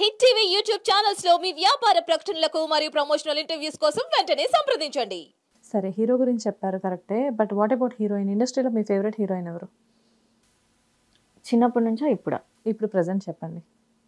Hit TV YouTube channels లో మీ వ్యాపార ప్రకటనలకు మరియు ప్రమోషనల్ ఇంటర్వ్యూస్ కోసం వెంటనే సంప్రదించండి. సరే, హీరో గురించి చెప్పారు కరెక్టే. But what about heroine? ఇండస్ట్రీలో మీ ఫేవరెట్ హీరోయిన్ ఎవరు? చిన్నప్పటి నుంచా ఇప్పుడా? ఇప్పుడు ప్రెజెంట్ చెప్పండి.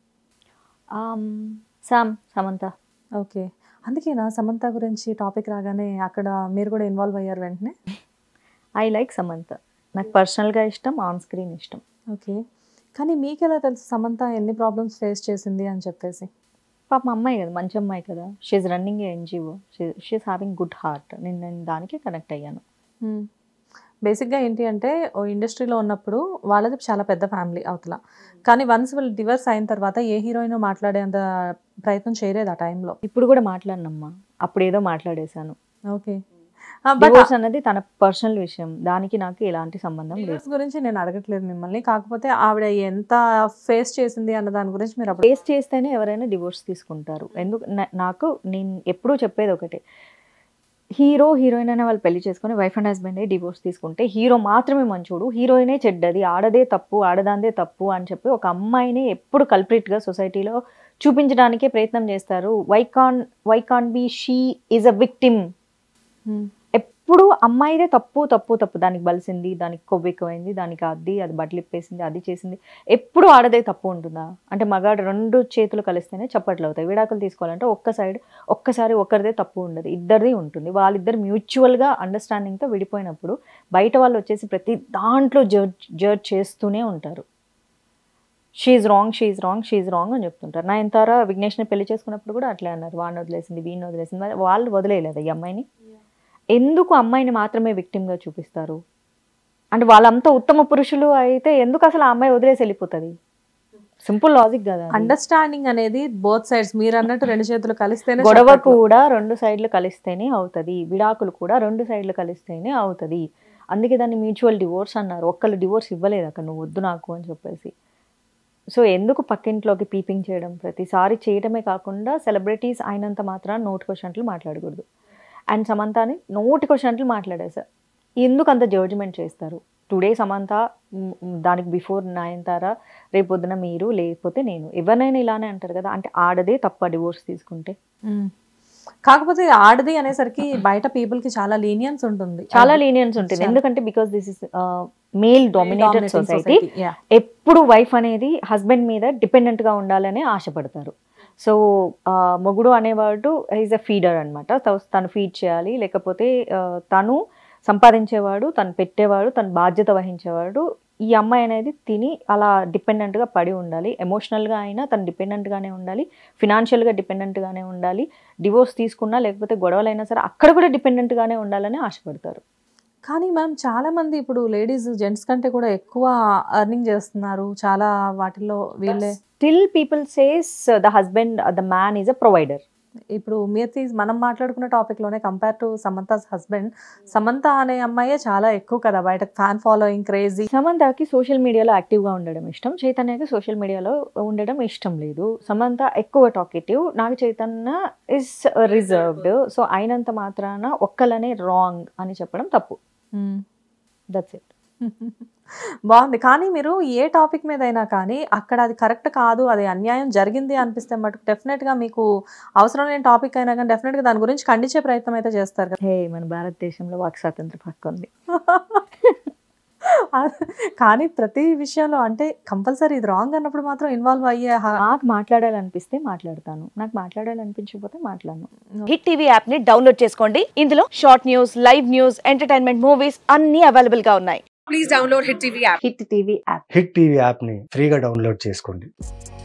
సమంత. ఓకే, అందుకేనా సమంత గురించి టాపిక్ రాగానే అక్కడ మీరు కూడా ఇన్వాల్వ్ అయ్యారు వెంటనే? I like Samantha. నాకు పర్సనల్గా ఇష్టం, ఆన్ స్క్రీన్ ఇష్టం. ఓకే, కానీ మీకు ఎలా తెలుసు సమంత ఎన్ని ప్రాబ్లమ్స్ ఫేస్ చేసింది అని చెప్పేసి? పాప అమ్మాయి కదా, మంచి అమ్మాయి కదా. She running a NGO, she having good heart. నేను దానికే కనెక్ట్ అయ్యాను. బేసిక్గా ఏంటి అంటే, ఓ ఇండస్ట్రీలో ఉన్నప్పుడు వాళ్ళది చాలా పెద్ద ఫ్యామిలీ అవతల, కానీ వన్స్ వాళ్ళు డివర్స్ అయిన తర్వాత ఏ హీరోయిన్ మాట్లాడేంత ప్రయత్నం చేయలేదు ఆ టైంలో. ఇప్పుడు కూడా మాట్లాడినమ్మా, అప్పుడు ఏదో మాట్లాడేశాను. ఓకే, డివోర్స్ అన్నది తన పర్సనల్ విషయం, దానికి నాకు ఎలాంటి సంబంధం లేదు. గురించి నేను అడగట్లేదు మిమ్మల్ని, కాకపోతే ఆవిడ ఎంత ఫేస్ చేసింది అన్న దాని గురించి మీరు ఫేస్ చేస్తేనే ఎవరైనా డివోర్స్ తీసుకుంటారు. ఎందుకు నాకు నేను ఎప్పుడూ చెప్పేది ఒకటే, హీరో హీరోయిన్ అనే వాళ్ళు పెళ్లి చేసుకుని వైఫ్ అండ్ హస్బెండ్ డివోర్స్ తీసుకుంటే హీరో మాత్రమే మంచోడు, హీరోయినే చెడ్డది, ఆడదే తప్పు, ఆడదాందే తప్పు అని చెప్పి ఒక అమ్మాయిని ఎప్పుడు కల్ప్రిట్గా సొసైటీలో చూపించడానికే ప్రయత్నం చేస్తారు. Why can be she is a victim. ఎప్పుడు అమ్మాయిదే తప్పు తప్పు తప్పు, దానికి బలిసింది, దానికి కొవ్వు ఎక్కువైంది, దానికి అది బట్టలు ఇప్పేసింది, అది చేసింది. ఎప్పుడు ఆడదే తప్పు ఉంటుందా? అంటే మగాడు రెండు చేతులు కలిస్తేనే చప్పట్లు అవుతాయి. విడాకులు తీసుకోవాలంటే ఒక్కసారి ఒకరిదే తప్పు ఉండదు, ఇద్దరిది ఉంటుంది. వాళ్ళిద్దరు మ్యూచువల్గా అండర్స్టాండింగ్తో విడిపోయినప్పుడు బయట వాళ్ళు వచ్చేసి ప్రతి దాంట్లో జడ్జ్ చేస్తూనే ఉంటారు. షీఈ్ రాంగ్ అని చెప్తుంటారు. నయనతార విఘ్నేష్ని పెళ్లి చేసుకున్నప్పుడు కూడా అట్లే అన్నారు, వాడిని వదిలేసింది, వీడిని వదిలేసింది. వాళ్ళు వదిలేయలేదు ఈ అమ్మాయిని. ఎందుకు అమ్మాయిని మాత్రమే విక్టిమ్గా చూపిస్తారు? అంటే వాళ్ళంతా ఉత్తమ పురుషులు అయితే ఎందుకు అసలు ఆ అమ్మాయి వదిలేసి వెళ్ళిపోతుంది? సింపుల్ లాజిక్ కదా. అండర్స్టాండింగ్ అనేది బోత్ సైడ్స్, మీరు అన్నట్టు రెండు చేతులు కలిస్తేనే. గొడవ కూడా రెండు సైడ్లు కలిస్తేనే అవుతుంది, విడాకులు కూడా రెండు సైడ్లు కలిస్తేనే అవుతుంది. అందుకే దాన్ని మ్యూచువల్ డివోర్స్ అన్నారు. ఒక్కళ్ళు డివోర్స్ ఇవ్వలేదు అక్కడ, నువ్వు వద్దు నాకు అని చెప్పేసి. సో ఎందుకు పక్కింట్లోకి పీపింగ్ చేయడం? ప్రతిసారి చేయడమే కాకుండా సెలబ్రిటీస్ అయినంత మాత్రాన నోటి క్వశ్చన్లు మాట్లాడకూడదు. అండ్ సమంతాని నోటి క్వశ్చన్లు మాట్లాడేశారు. ఎందుకు అంత జడ్జిమెంట్ చేస్తారు? టుడే సమంత, దానికి బిఫోర్ నయనతార, రేపొద్దున మీరు, లేకపోతే నేను, ఎవరినైనా ఇలానే అంటారు కదా. అంటే ఆడదే తప్ప డివోర్స్ తీసుకుంటే? కాకపోతే ఆడది అనేసరికి బయట పీపుల్ కి చాలా లీనియన్స్ ఉంటుంది, ఎందుకంటే because this is male dominated society. ఎప్పుడు వైఫ్ అనేది హస్బెండ్ మీద డిపెండెంట్ గా ఉండాలని ఆశపడతారు. సో మొగుడు అనేవాడు ఈజ్ అ ఫీడర్ అనమాట. తను ఫీడ్ చేయాలి, లేకపోతే తను సంపాదించేవాడు, తను పెట్టేవాడు, తను బాధ్యత వహించేవాడు. ఈ అమ్మాయి అనేది తిని అలా డిపెండెంట్గా పడి ఉండాలి. ఎమోషనల్గా అయినా తను డిపెండెంట్గానే ఉండాలి, ఫినాన్షియల్గా డిపెండెంట్గానే ఉండాలి. డివోర్స్ తీసుకున్నా లేకపోతే గొడవలైనా సరే అక్కడ కూడా డిపెండెంట్గానే ఉండాలని ఆశపడతారు. కానీ మ్యామ్ చాలా మంది ఇప్పుడు లేడీస్ జెంట్స్ కంటే కూడా ఎక్కువ ఎర్నింగ్ చేస్తున్నారు చాలా వాటిల్లో. వీళ్ళే still people says the husband, the man is a provider. ఇప్పుడు మీరు మనం మాట్లాడుకున్న టాపిక్లోనే compare to Samantha's husband, Samantha అనే అమ్మాయే చాలా ఎక్కువ కదా బయట ఫ్యాన్ ఫాలోయింగ్, క్రేజీ. సమంతకి సోషల్ మీడియాలో యాక్టివ్గా ఉండడం ఇష్టం, చైతన్యకి సోషల్ మీడియాలో ఉండడం ఇష్టం లేదు. సమంత ఎక్కువ టాకెటివ్, నాకు చైతన్య ఇస్ రిజర్వ్డ్. సో అయినంత మాత్రాన ఒక్కలనే రాంగ్ అని చెప్పడం తప్పు. That's it. బాగుంది. కానీ మీరు ఏ టాపిక్ మీద అయినా కానీ అక్కడ అది కరెక్ట్ కాదు, అది అన్యాయం జరిగింది అనిపిస్తే మటుకు డెఫినెట్గా మీకు అవసరం లేని టాపిక్ అయినా కానీ డెఫినెట్గా దాని గురించి ఖండించే ప్రయత్నం అయితే చేస్తారు కదా. హే, మన భారతదేశంలో వాక్ స్వాతంత్రం హక్కు ఉంది. కానీ ప్రతి విషయంలో అంటే కంపల్సరీ ఇది రాంగ్ అన్నప్పుడు మాత్రం ఇన్వాల్వ్ అయ్యే. నాకు మాట్లాడాలనిపిస్తే మాట్లాడతాను, నాకు మాట్లాడాలనిపించకపోతే మాట్లాడను. హిట్ టీవీ యాప్ ని డౌన్లోడ్ చేసుకోండి. ఇందులో short news, live news, entertainment movies అన్ని అవైలబుల్ గా ఉన్నాయి. Please download hit TV app. Hit TV app hit TV యాప్ని ఫ్రీగా డౌన్లోడ్ చేసుకోండి.